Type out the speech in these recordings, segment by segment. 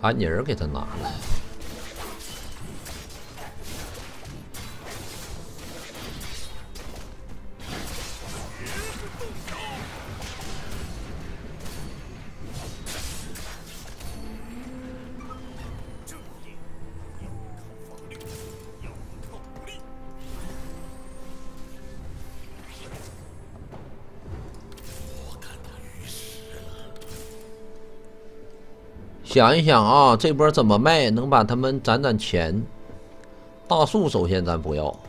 安妮儿给他拿了。想一想啊，这波怎么卖能把他们攒钱？大树首先咱不要，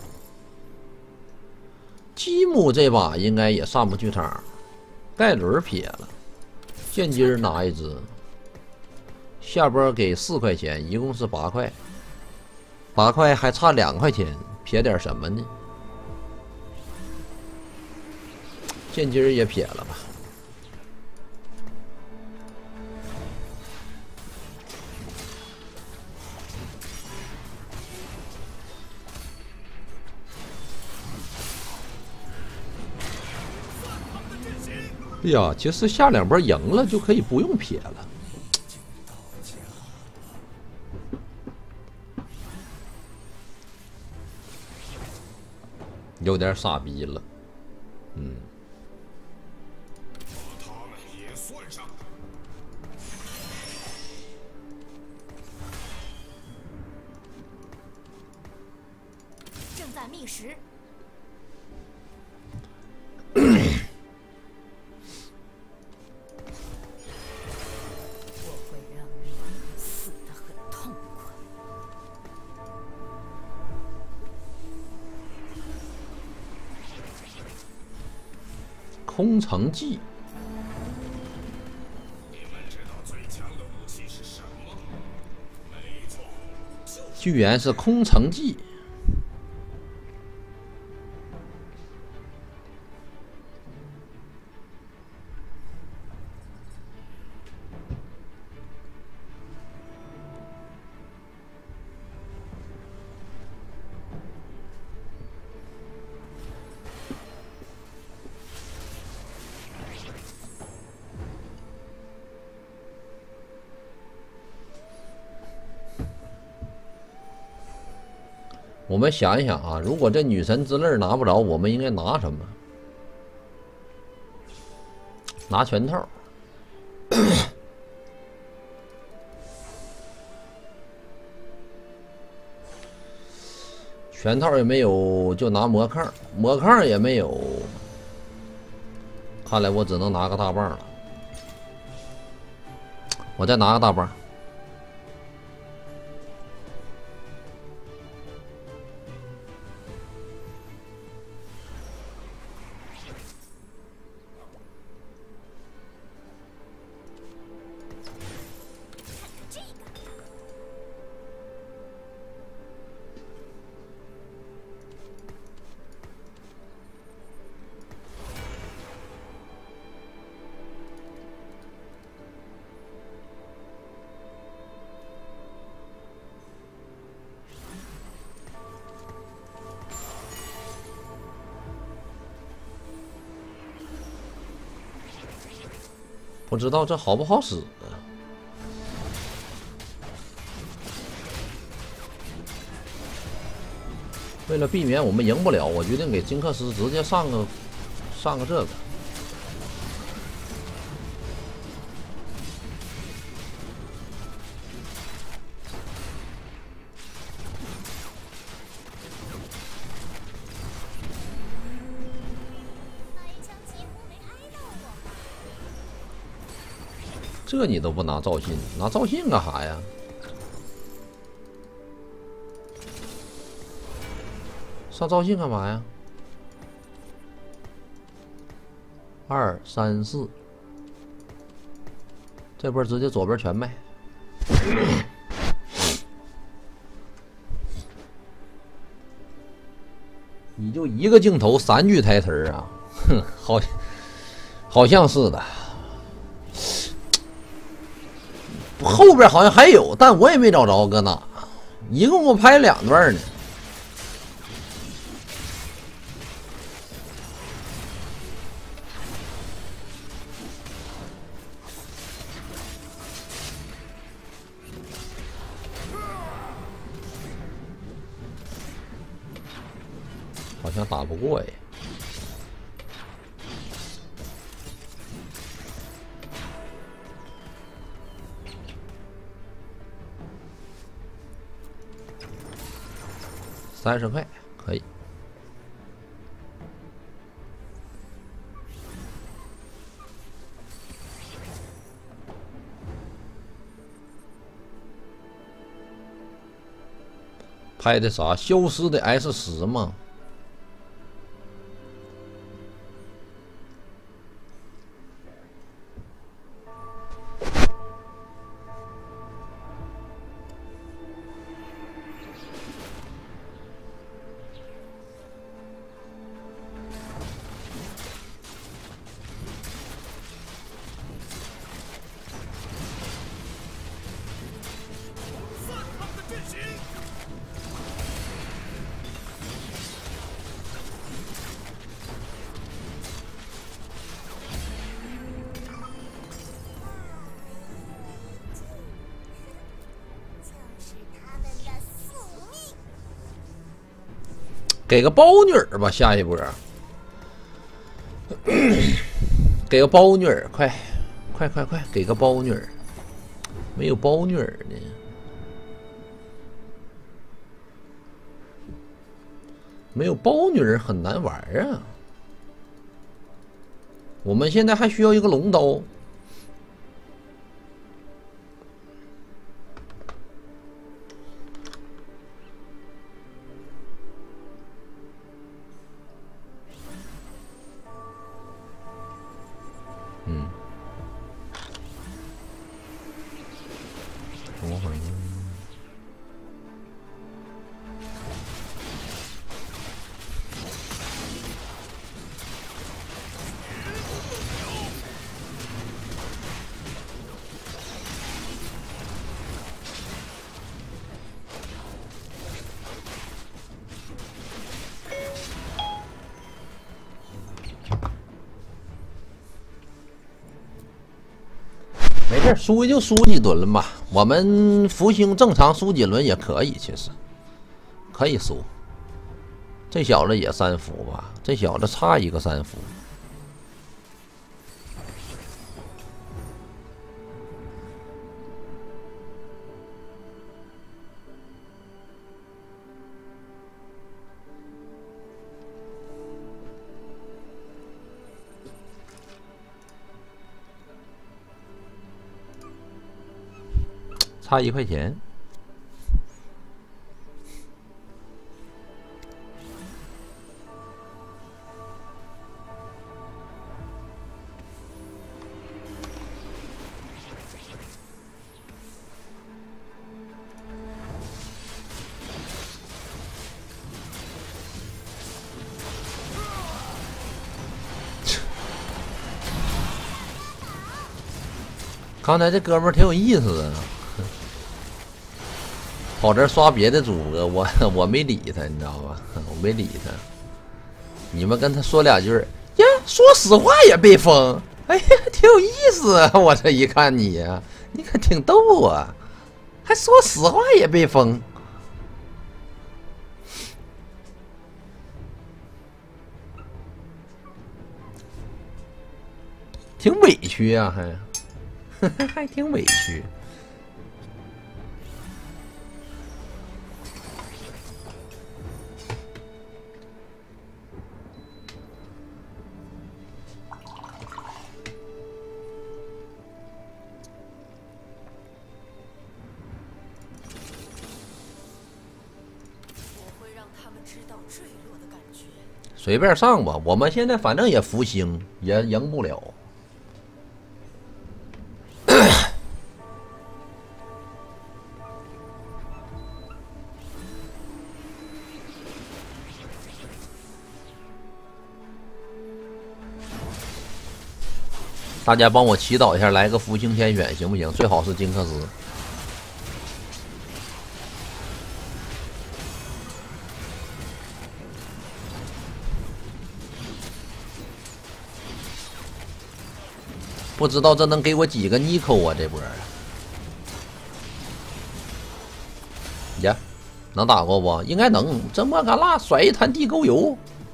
吉姆这把应该也上不去场，盖伦撇了，现金拿一只，下波给4块钱，一共是8块，8块还差2块钱，撇点什么呢？现金也撇了吧。哎呀，其实下2波赢了就可以不用撇了。有点傻逼了， 他们也算上。 正在觅食。 空城计， 你们知道最强的武器是什么？没错， 居然是空城计。我们想一想啊，如果这女神之泪拿不着，我们应该拿什么？拿拳头。拳套也没有，就拿魔抗，魔抗也没有。看来我只能拿个大棒了。我再拿个大棒。不知道这好不好使啊？为了避免我们赢不了，我决定给金克斯直接上个这个。这你都不拿赵信，拿赵信干啥呀？上赵信干嘛呀？2、3、4，这波直接左边全卖。你就一个镜头3句台词啊？哼，好像是的。后边好像还有，但我也没找着搁哪。一共我拍2段呢。 好像打不过哎。30块可以。拍的啥？消失的 S10吗？给个包女儿吧，下一波。给个包女儿，快，给个包女儿。没有包女儿呢。没有包女儿很难玩啊。我们现在还需要一个龙刀。没事，输就输几轮了吧。我们福星正常输几轮也可以，其实可以输。这小子也3伏吧？这小子差一个3伏。差1块钱。刚才这哥们儿挺有意思的。跑这刷别的主播，我没理他，你知道吧？我没理他。你们跟他说2句呀，说实话也被封。哎呀，挺有意思啊！我这一看你呀，你可挺逗啊，还说实话也被封，挺委屈啊，还挺委屈。随便上吧，我们现在反正也福星，也赢不了。大家帮我祈祷一下，来个福星天选行不行？最好是金克斯。不知道这能给我几个尼寇啊？这波呀，能打过不？应该能。这莫嘎拉甩一滩地沟油，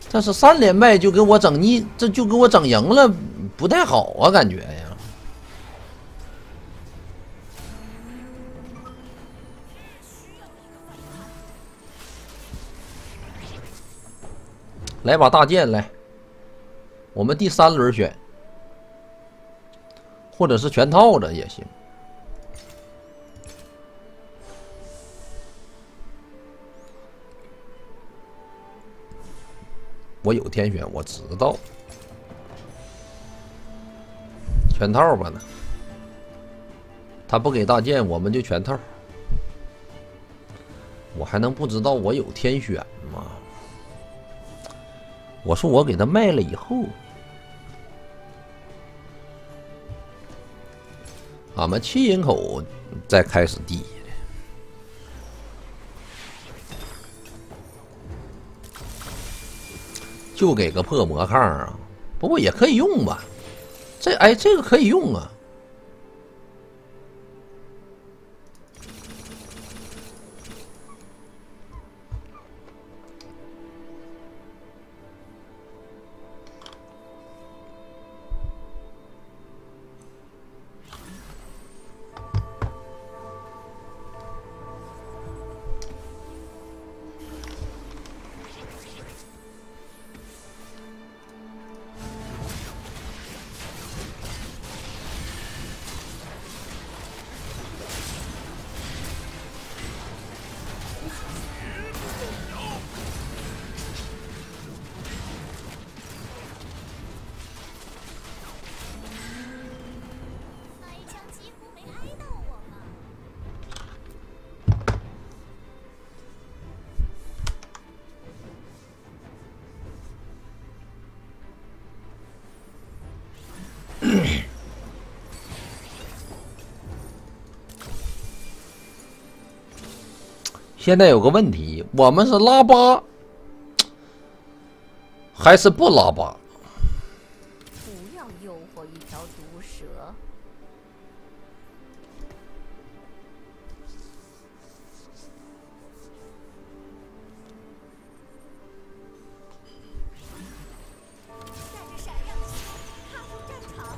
但是3连败就给我整这就给我整赢了，不太好啊，感觉呀。来把大剑来，我们第3轮选，或者是全套的也行。我有天选，我知道，全套吧呢。他不给大剑，我们就全套。我还能不知道我有天选吗？我说我给他卖了以后，俺们7人口再开始递。就给个破魔抗啊，不过也可以用吧。这个可以用啊。现在有个问题，我们是拉8还是不拉8？ 不要诱惑一条毒蛇。带着闪亮的血踏入战场。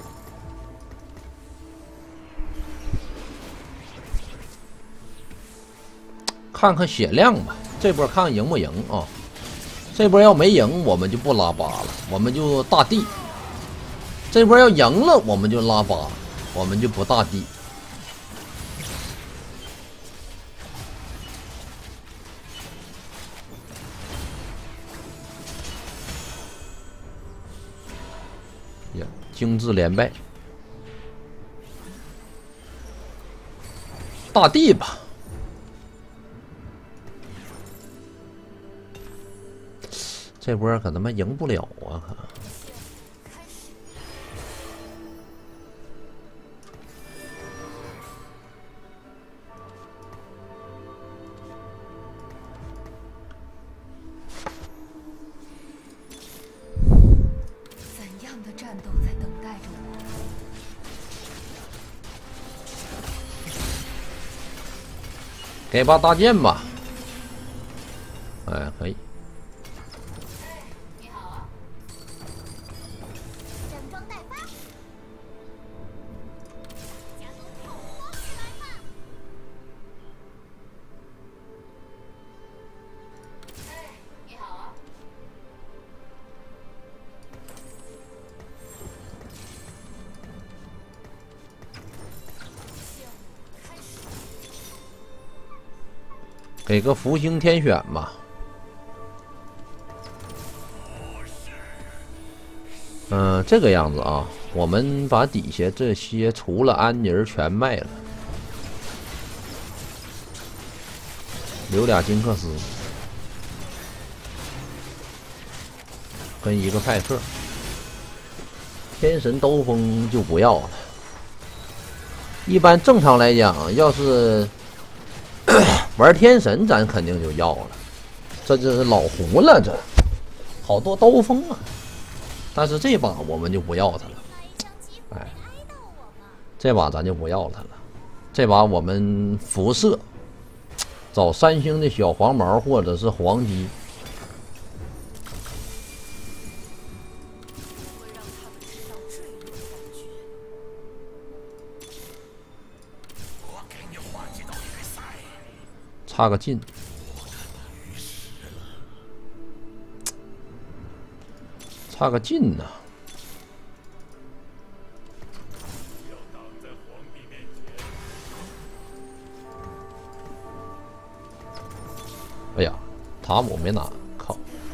看看血量吧，这波看看赢不赢啊？这波要没赢，我们就不拉8了，我们就大地。这波要赢了，我们就拉8，我们就不大地。呀，精致连败，大地吧。这波可他妈赢不了啊！可怎样的战斗在等待着我？ 给把大剑吧。哎，可以。给个福星天选吧。这个样子啊，我们把底下这些除了安妮儿全卖了，留俩金克斯跟一个派克，天神兜风就不要了。一般正常来讲，要是玩天神，咱肯定就要了。这就是老胡了，这好多兜风啊！但是这把我们就不要它了，哎，这把咱就不要它了。这把我们辐射，找3星的小黄毛或者是黄鸡。 差个劲，差个劲呐！哎呀，塔姆没拿，靠！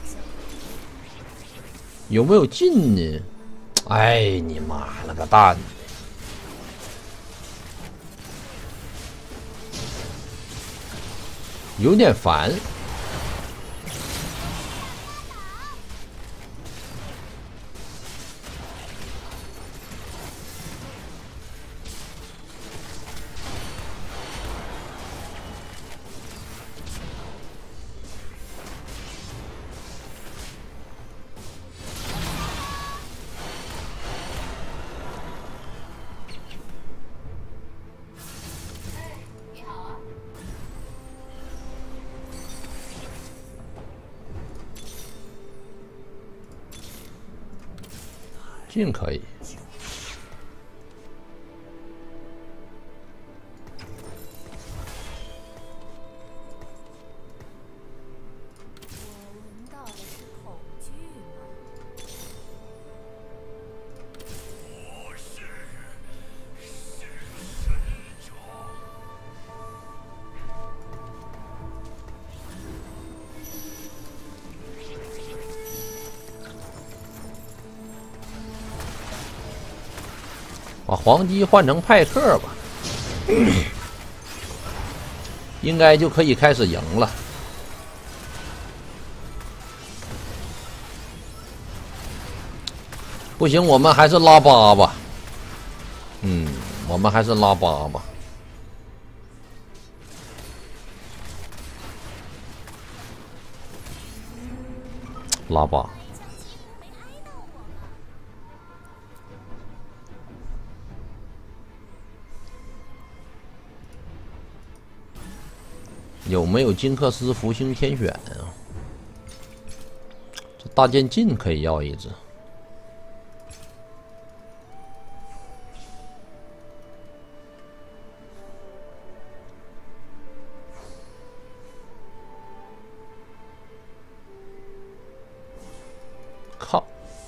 有没有劲呢？哎，你妈了个蛋！有点烦。劲可以， 我闻到的是恐惧吗？ 把黄鸡换成派克吧，应该就可以开始赢了。不行，我们还是拉8吧。我们还是拉8吧。拉8。有没有金克斯福星天选啊？这大剑劲可以要一只。靠！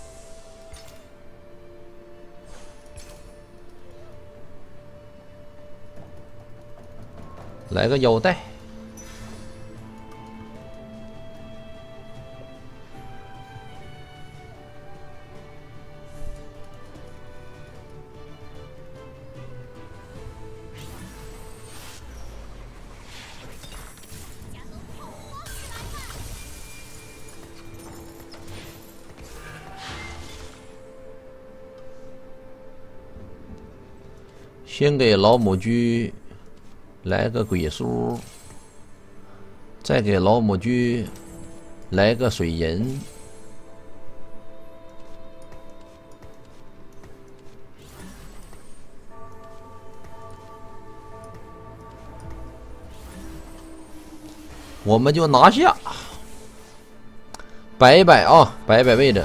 来个腰带。先给老母鸡来个鬼书，再给老母鸡来个水银。我们就拿下，摆一摆啊，摆一摆位置，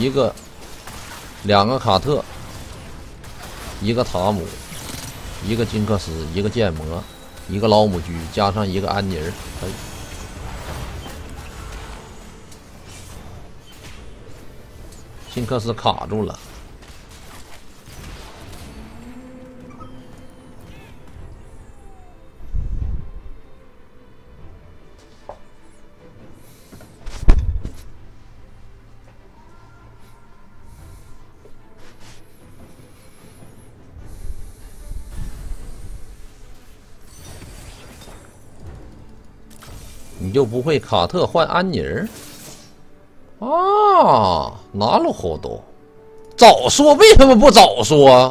两个卡特，一个塔姆。一个金克斯，一个剑魔，一个老母鸡，加上一个安妮儿，可以。金克斯卡住了，你就不会卡特换安妮儿啊？拿了好多，早说为什么不早说？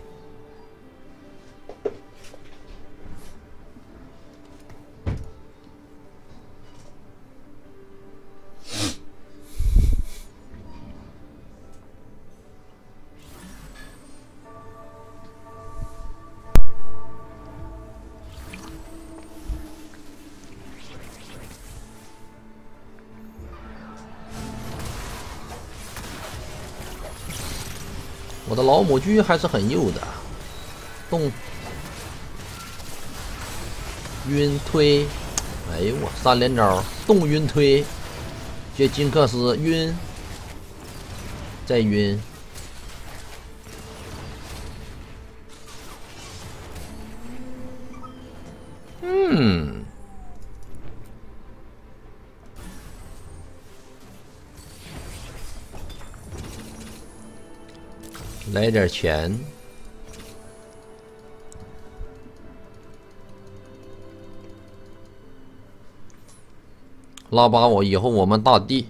我的老母鸡还是很幼的，动晕推哎呦我3连招，动晕推，这金克斯晕，再晕。来点钱。拉8我以后我们大地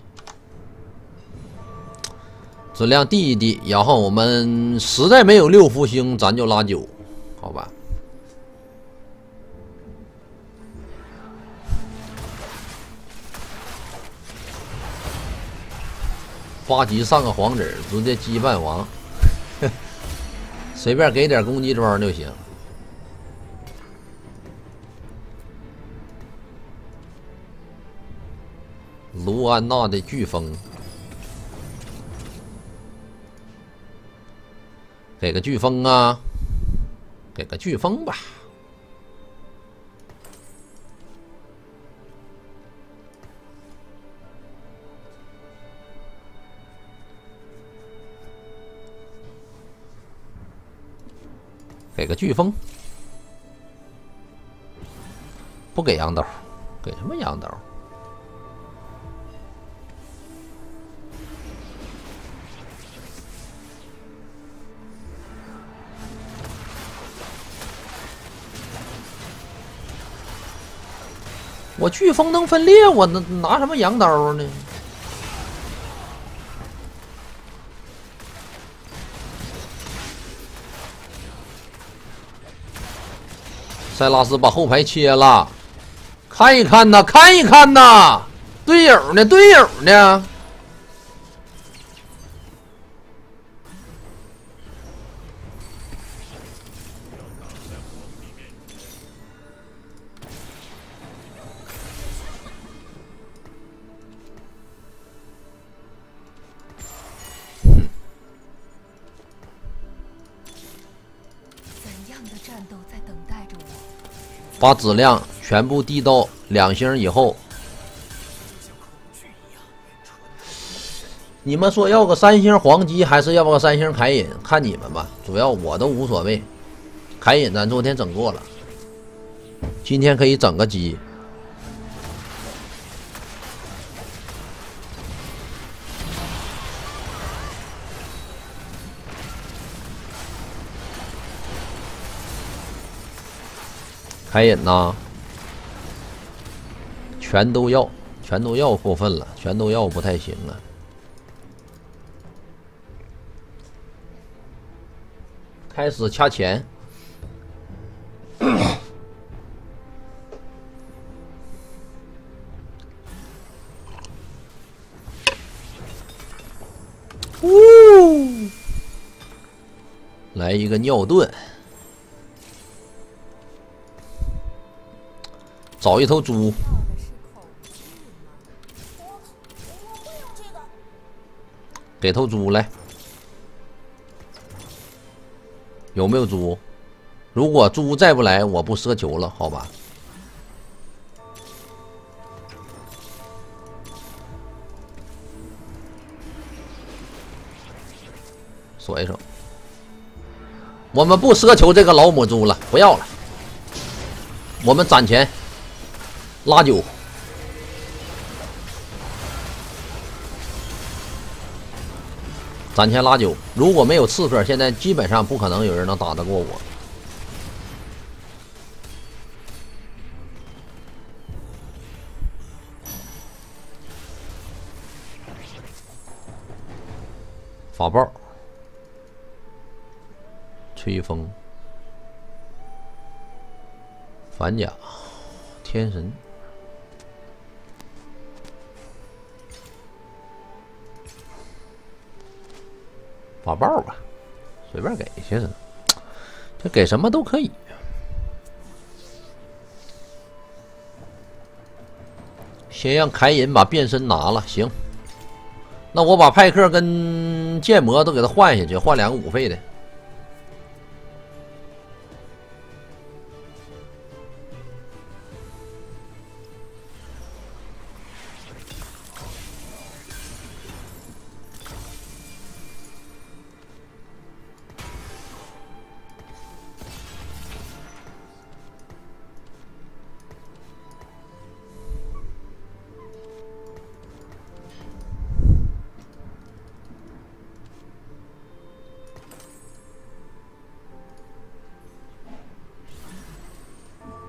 质量低一低，然后我们实在没有6福星，咱就拉9，好吧？8级上个黄子，直接羁绊王，随便给点攻击装就行。卢安娜的飓风，给个飓风啊，给个飓风吧。给个飓风，不给羊刀，给什么羊刀？我飓风能分裂，我拿什么羊刀呢？塞拉斯把后排切了，看一看呐，看一看呐，队友呢？队友呢？把质量全部递到2星以后，你们说要个3星黄鸡还是要个3星凯隐，看你们吧，主要我都无所谓。凯隐咱昨天整过了，今天可以整个鸡。凯隐呐，全都要，全都要过分了，全都要不太行啊。开始掐钱，来一个尿遁。找一头猪，给头猪来，有没有猪？如果猪再不来，我不奢求了，好吧？说一声，我们不奢求这个老母猪了，不要了，我们攒钱。拉9，攒钱拉9。如果没有刺客，现在基本上不可能有人能打得过我。法爆，吹风，反甲，天神。法爆吧，随便给，其实这给什么都可以。先让凯隐把变身拿了，行。那我把派克跟剑魔都给他换下去，换2个5费的。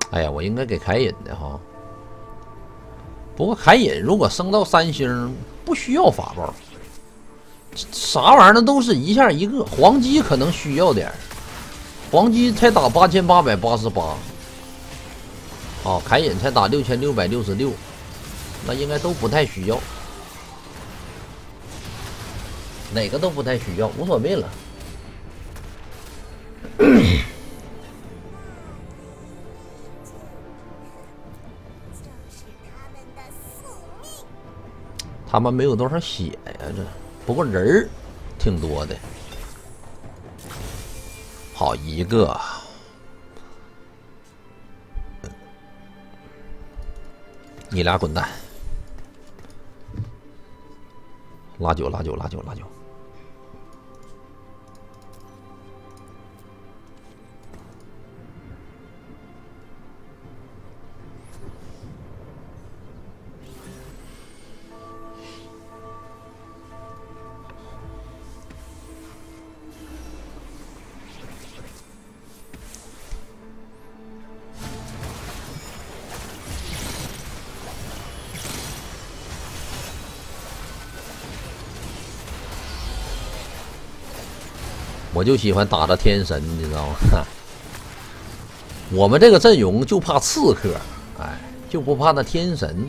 哎呀，我应该给凯隐的哈。不过凯隐如果升到3星，不需要法宝，啥玩意儿那都是一下一个。黄鸡可能需要点，黄鸡才打8888，凯隐才打6666，那应该都不太需要，哪个都不太需要，无所谓了。他们没有多少血呀，这不过人儿挺多的。好一个，你俩滚蛋！拉酒。我就喜欢打着天神，你知道吗？我们这个阵容就怕刺客，哎，就不怕那天神。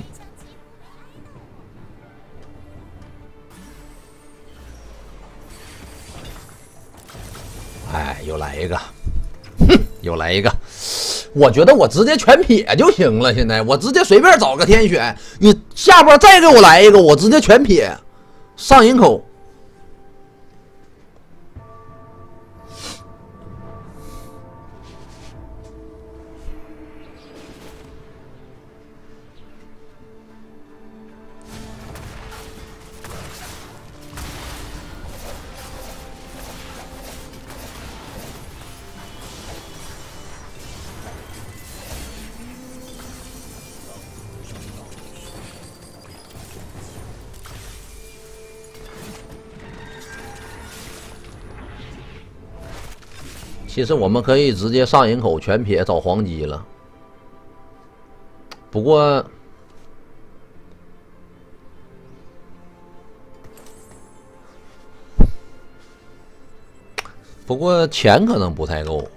哎，又来一个，哼，又来一个。我觉得我直接全撇就行了。现在我直接随便找个天选，你下波再给我来一个，我直接全撇，上营口。其实我们可以直接上营口全撇找黄鸡了，不过钱可能不太够，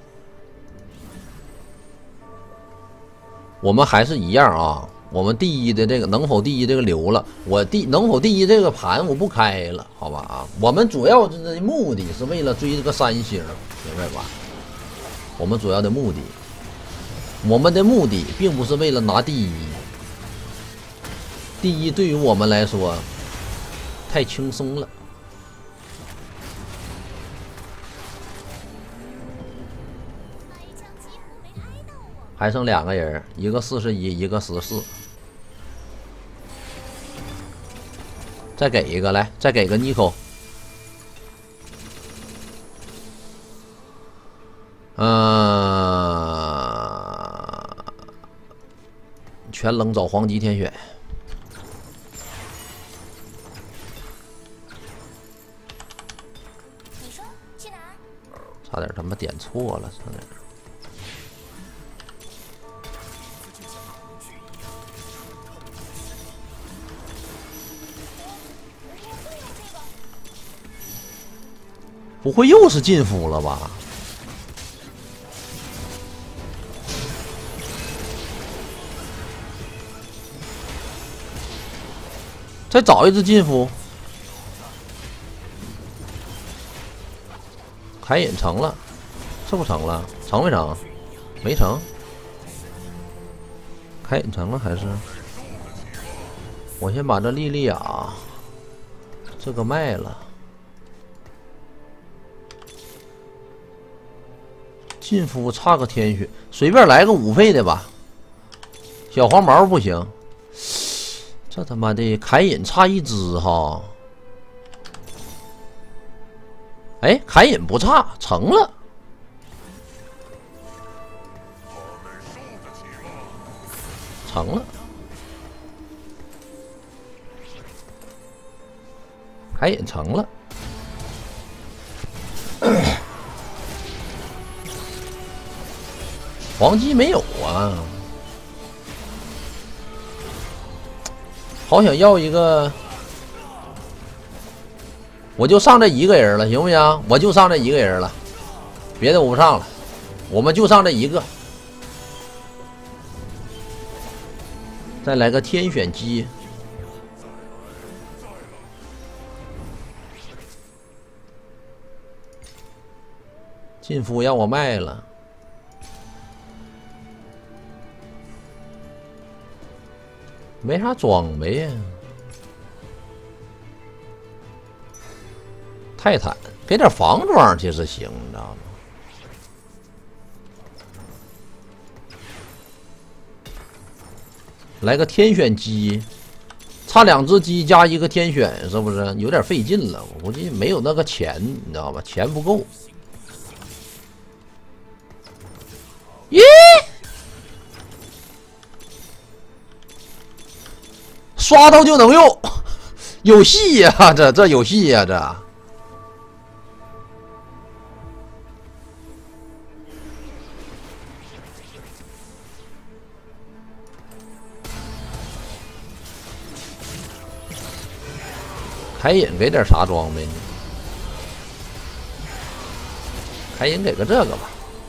我们还是一样啊。我们第一的这个能否第一这个留了，能否第一这个盘我不开了，好吧啊？我们主要的目的是为了追这个3星，明白吧？我们主要的目的，并不是为了拿第一。第一对于我们来说太轻松了。还剩2个人，一个41，一个14。再给一个来，再给个妮蔻。全扔找黄鸡天选。 你说去哪儿？ 差点他妈点错了，差点。不会又是禁夫了吧？再找一只禁夫。凯隐成了，是不成了？成没成？没成。凯隐成了还是？我先把这莉莉娅这个卖了。禁夫差个天血，随便来个5费的吧。小黄毛不行，这他妈的凯隐差1只哈。哎，凯隐不差，成了。成了。凯隐成了。 黄鸡没有啊，好想要一个，我就上这一个人了，行不行？我就上这一个人了，别的我不上了，我们就上这一个。再来个天选鸡，进夫让我卖了。没啥装备呀，泰坦给点防装其实行，你知道吗？来个天选鸡，差2只鸡加一个天选，是不是有点费劲了？我估计没有那个钱，你知道吧？钱不够。耶！刷到就能用，有戏呀！这有戏呀！这凯隐给点啥装备呢？凯隐给个这个吧。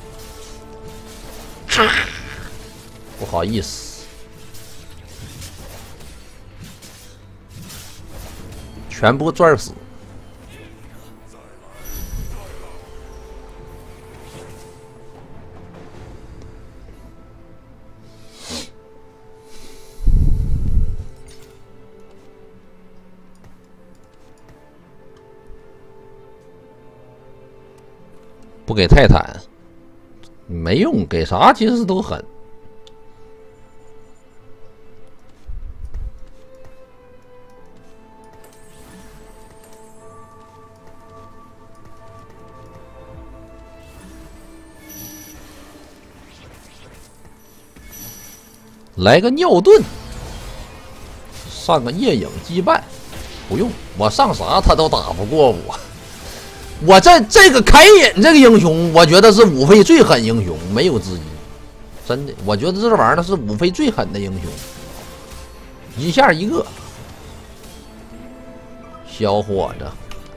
不好意思。全部拽死！不给泰坦没用，给啥其实都狠。来个尿遁，上个夜影羁绊，不用我上啥他都打不过我。我这个凯隐这个英雄，我觉得是五费最狠英雄，没有之一。真的，我觉得这玩意儿是五费最狠的英雄，一下一个。小伙子，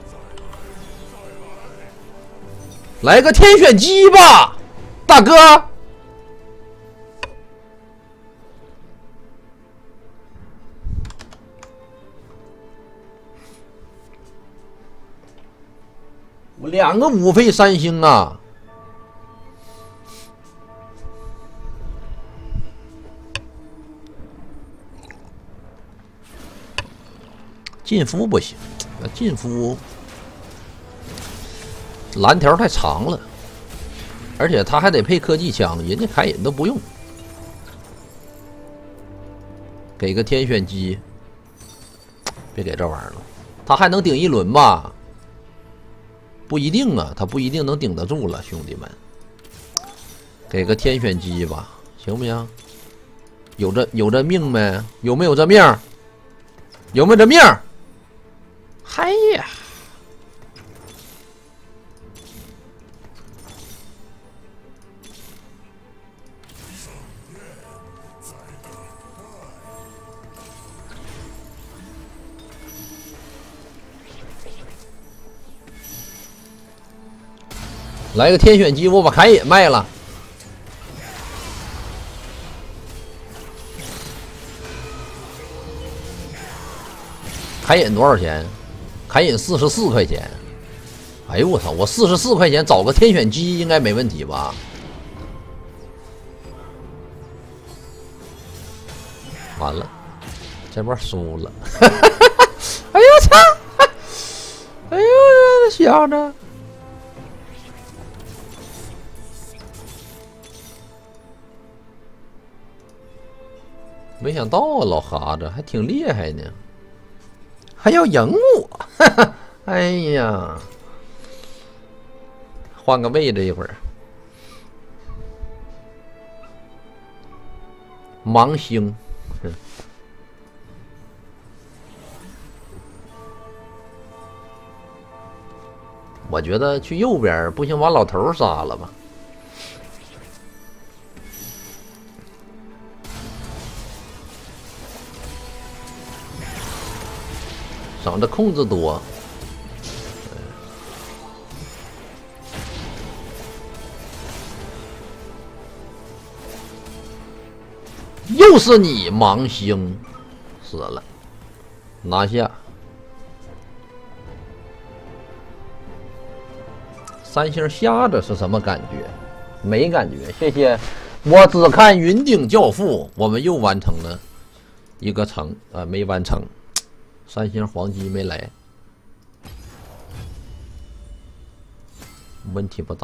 来个天选鸡吧，大哥。我2个5费3星啊！进夫不行，进夫蓝条太长了，而且他还得配科技枪，人家凯隐都不用。给个天选鸡，别给这玩意儿了，他还能顶一轮吧？不一定啊，他不一定能顶得住了，兄弟们。给个天选鸡吧，行不行？有这命没？有没有这命？有没有这命？嗨呀！来个天选鸡，我把凯隐卖了。凯隐多少钱？凯隐44块钱。哎呦我操！我44块钱找个天选鸡应该没问题吧？完了，这波输了。哎呦我操！哎呦，小子！没想到啊，老哈子还挺厉害呢，还要赢我！哎呀，换个位置一会儿。盲星，我觉得去右边不行，把老头杀了吧。 省着控制多。又是你盲星，死了，拿下。三星下着是什么感觉？没感觉。谢谢，我只看云顶教父，我们又完成了一个城啊，没完成。三星黄鸡没来，问题不大。